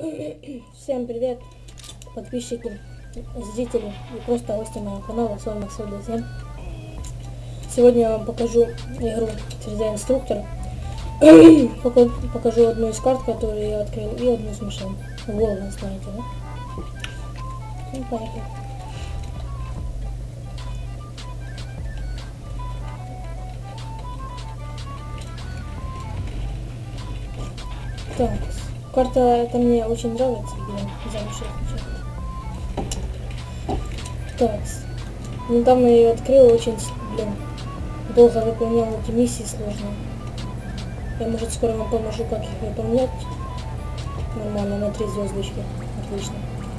Всем привет, подписчики, зрители и просто гости моего канала, с вами Макс47. Сегодня я вам покажу игру 3D инструктор. Покажу одну из карт, которую я открыл, и одну из машин. Волга, знаете, да? Ну, поехали. Так, карта эта мне очень нравится, где замши. Так, недавно я ее открыл, очень, долго выполнял эти миссии сложные. Я, может, скоро вам поможу, как их выполнять. Нормально, на 3 звездочки. Отлично.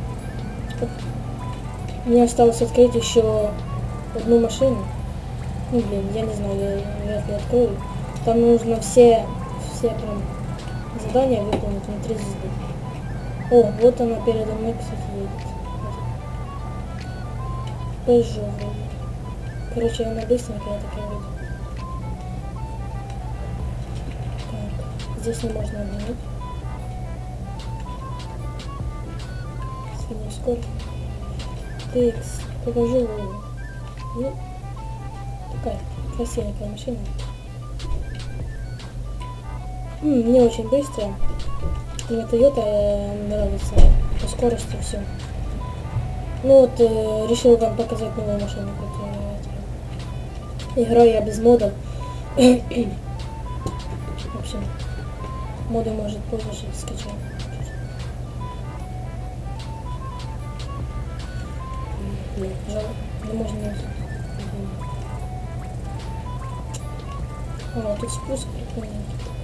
Мне осталось открыть еще одну машину. Ну, я не знаю, я вряд ли открою. Там нужно все прям задания выполнить на 3 звезды. О, вот она передо мной, кстати, едет. Peugeot. Короче, она быстренькая такая вот. Так, здесь не можно обмануть. Средняя скорость. Текс. Покажу Волгу. Ну, такая красивенькая машина. Мне очень быстро. Мне Toyota нравится по скорости все. Ну вот, решил вам показать новую машину, которую я открыл. Играю я без модов. В общем, моды может позже скачать. Жалко, не можно не взять. А, тут спуск прикольный.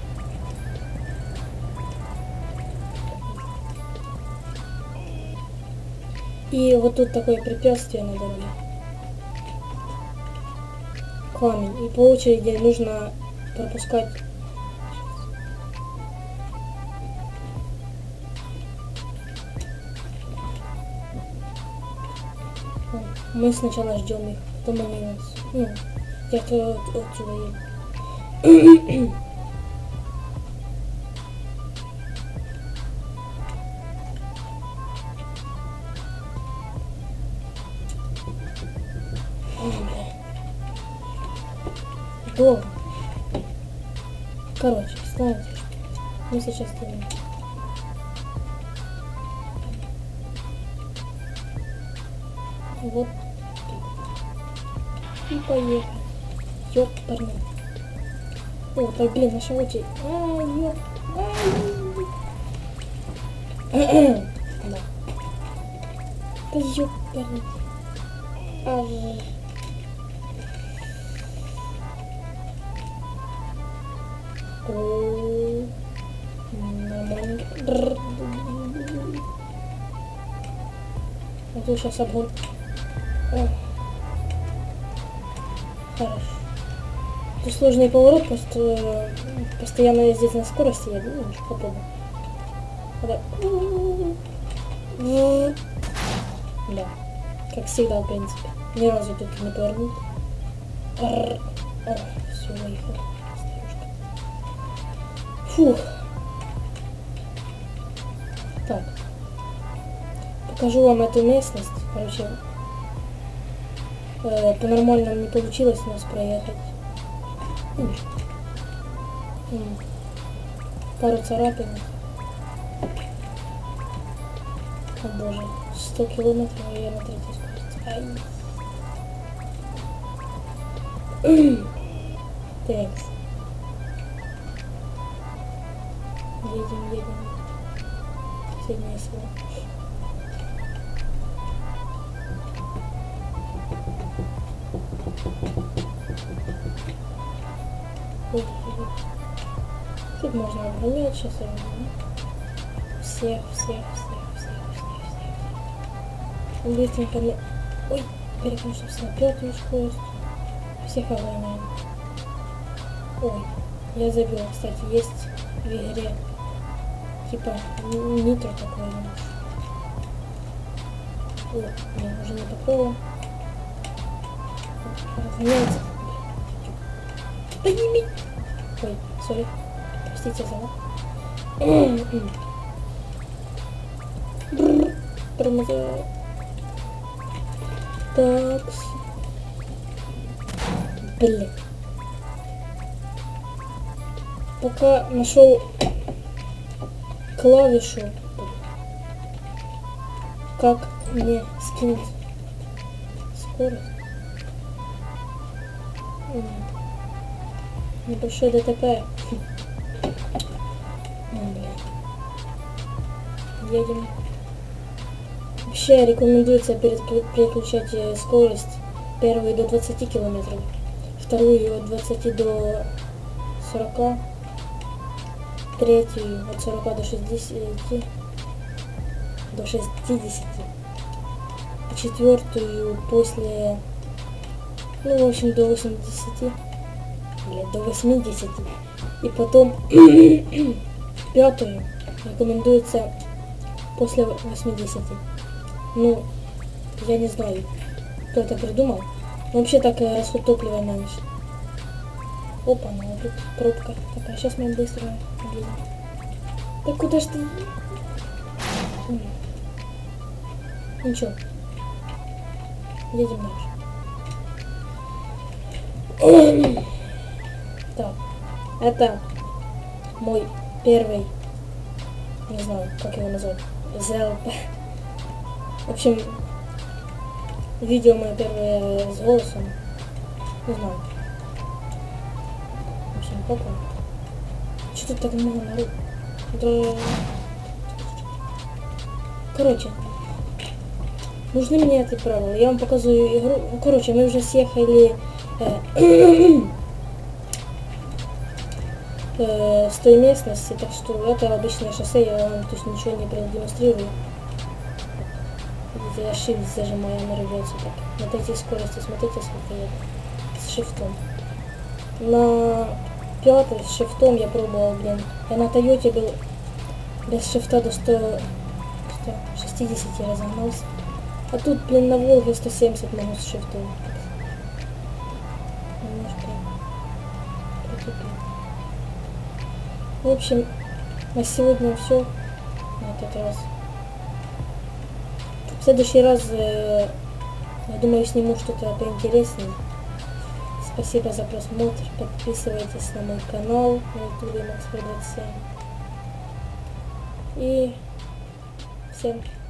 И вот тут такое препятствие на дороге. Камень. И по очереди нужно пропускать. Мы сначала ждем их, потом они нас. Ну, я-то отсюда еду. Долго. Короче, знаете, мы сейчас делаем. Вот. И поехали. Ёпарный. О, так, блин, наша очередь. Да. Да ёпарный. О, нормально. А тут сейчас обгон. Хорошо. Тут сложный поворот, просто постоянно ездить на скорости, я думаю, что попробую. Да, как всегда, в принципе. Ни разу тут не повернул. Все, выехал. Фух. Так. Покажу вам эту местность. Короче, по-нормальному не получилось у нас проехать. Пару царапин. О боже. 100 километров, и я на 3 скорости. Текс. Едем. Среднее село. Тут можно обгонять, сейчас я возьму. Всех. Быстренько мне... Ой, переключился на 5-ю скорость. Всех обгоняем. Ой, я забыл, кстати, есть в игре типа нитро такое. О, нет, уже не такого. Разгоняется. Да не ми... Ой, сори. Простите за... промотаю. Так. Блин. Пока нашел клавишу, как мне скинуть скорость. Небольшой ДТП. Едем. Вообще рекомендуется переключать скорость первую до 20 километров, вторую от 20 до 40, третью от 40 до 60, четвертую после, ну в общем до 80, или до 80, и потом пятую рекомендуется после 80. Ну, я не знаю, кто это придумал. Но вообще так расход топлива меньше. Опа, ну вот тут пробка такая. Сейчас мы быстро блин. Так куда ж ты? Ничего. Едем дальше. Так, это мой первый, не знаю, как его назвать, ЗЛП. В общем, видео мое первое с голосом. Не знаю. В общем, попробуем. Что тут так много народу? Короче, нужны мне эти правила. Я вам показываю игру. Ну, короче, мы уже съехали с той местности, так что это обычное шоссе, я вам то есть ничего не продемонстрирую. Видите, я shift зажимаю, она рвется так. На третьей скорости, смотрите, сколько я с шифтом. На пятой с шифтом я пробовал, блин. Я на Тойоте был без шифта до 160 разогнался. А тут, блин, на Волге 170 могу с шифтом. Немножко притупил. В общем, на сегодня все. На этот раз. В следующий раз, я думаю, сниму что-то поинтереснее. Спасибо за просмотр. Подписывайтесь на мой канал на YouTube Max27. И всем